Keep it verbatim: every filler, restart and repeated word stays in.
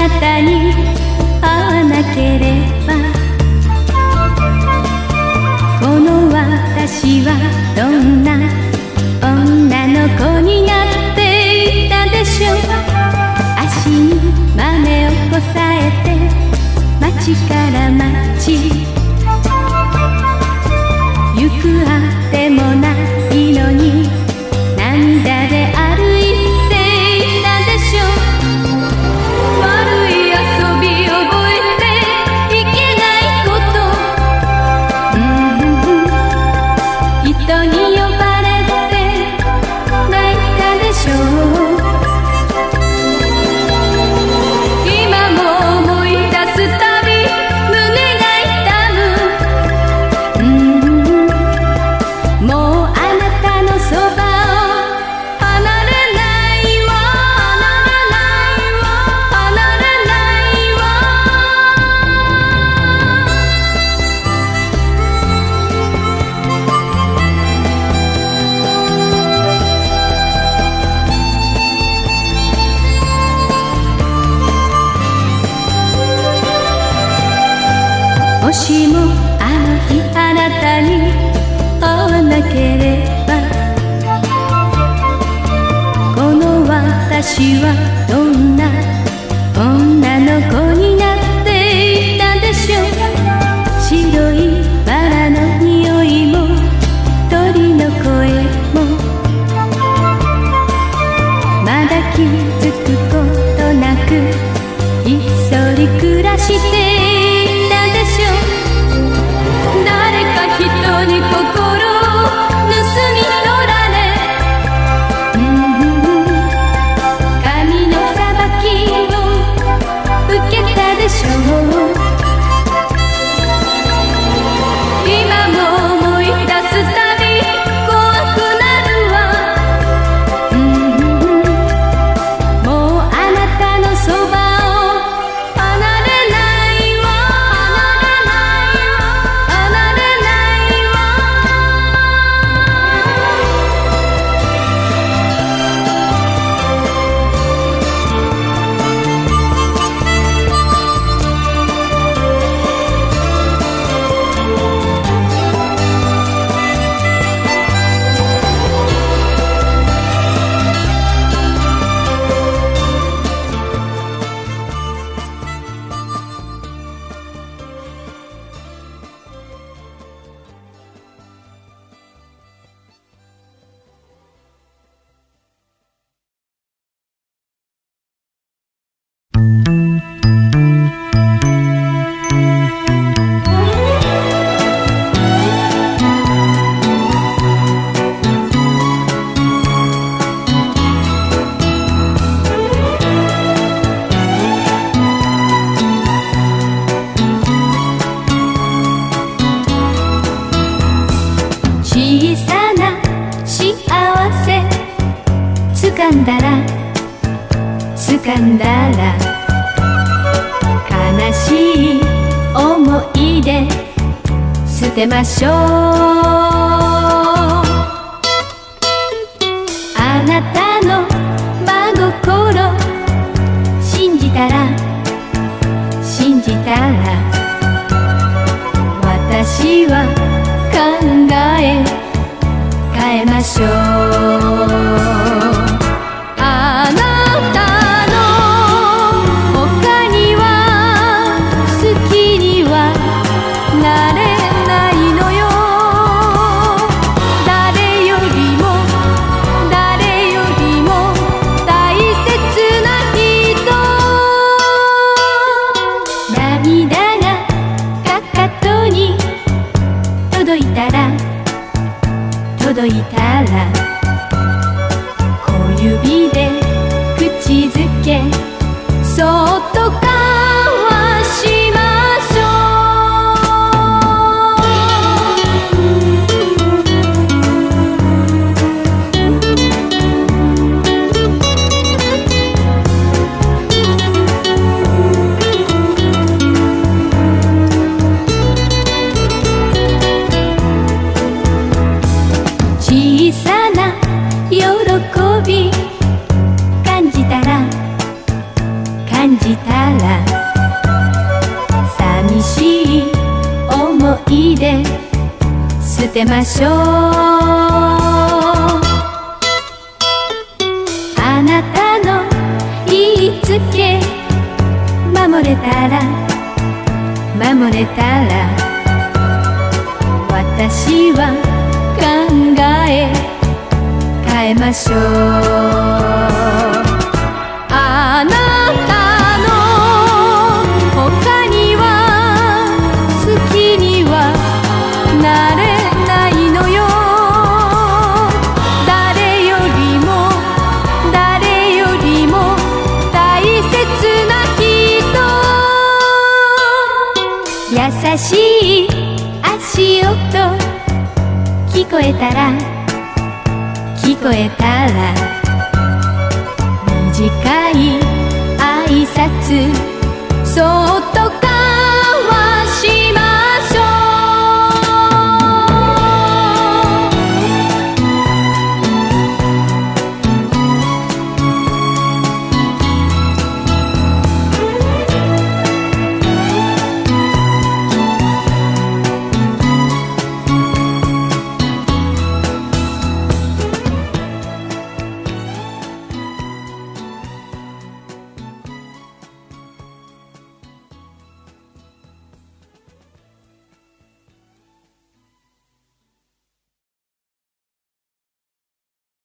なたに会わなければ、この私はどんな女の子になっていたでしょう。足に豆をこさえて街から街行くあてもないのに涙で歩いていたでしょう。悪い遊び覚えていけないこと、うん、人に呼ばれて泣いたでしょう。今も思い出すたび胸が痛む、うん、もうあなたのそばもしもあの日あなたに会わなければ、この私はどんな女の子になっていたでしょう。白いバラの匂いも鳥の声もまだ気づくことなくひっそり暮らして誰か人に心を盗み取られ、うん、神の裁きを受けたでしょう。今も思い出すたび怖くなるわ、うん、もうあなたのそばを離れないわ。小さな幸せ掴んだら掴んだら悲しい思い出捨てましょう。あなたの真心信じたら信じたら私は考え変えましょう。あなたの他には好きにはなれないのよ。誰よりも誰よりも大切な人。涙がかかとに届いたら届いたら小指で口づけそっと交わしましょ小さな喜び感じたら感じたら寂しい思い出捨てましょう。あなたの言いつけ守れたら守れたら私は考え変えましょう。あなたの他には好きにはなれないのよ。誰よりも誰よりも大切な人。優しい足音聞こえたら聞こえたら短い挨拶そっとか